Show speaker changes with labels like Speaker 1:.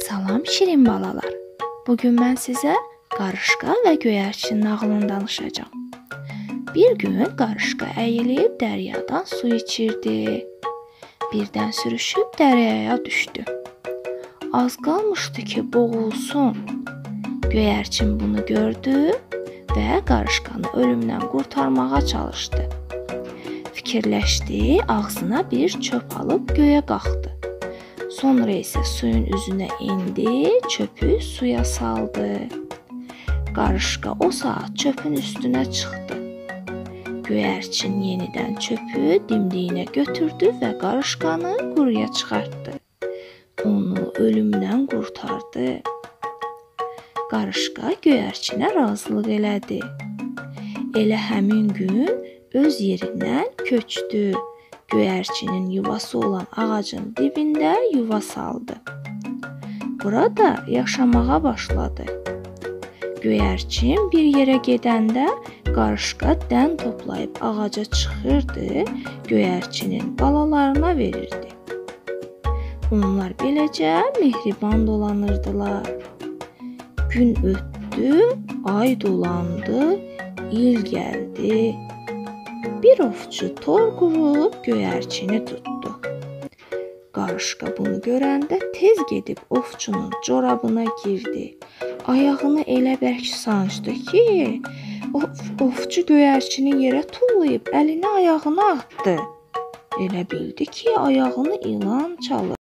Speaker 1: Salam şirin balalar. Bugün mən sizə qarışqa və göyərçin nağılını danışacağam. Bir gün qarışqa əyilib dəryadan su içirdi. Birdən sürüşüb dəryaya düşdü. Az qalmışdı ki, boğulsun. Göyərçin bunu gördü və qarışqanı ölümdən qurtarmağa çalışdı. Fikirləşdi, ağzına bir çöp alıb göyə qalxdı. Sonra isə suyun üzünə indi, çöpü suya saldı. Qarışqa o saat çöpün üstünə çıxdı. Göyərçin yenidən çöpü dimdiyinə götürdü və qarışqanı quruya çıxartdı. Onu ölümdən qurtardı. Qarışqa göyərçinə razılıq elədi. Elə həmin gün öz yerindən köçdü. Göyərçinin yuvası olan ağacın dibində yuva saldı. Burada yaşamağa başladı. Göyərçin bir yerə gedəndə qarışqa dən toplayıb ağaca çıxırdı, göyərçinin balalarına verirdi. Onlar beləcə mehriban dolanırdılar. Gün ötdü, ay dolandı, il gəldi. Bir ovçu tor qurub göyərçini tutdu. Qarışqa bunu görəndə tez gedib ovçunun corabına girdi. Ayağını elə bərk sancdı ki, ovçu göyərçini yerə tullayıb əlini ayağına atdı. Elə bildi ki, ayağını ilan çalır.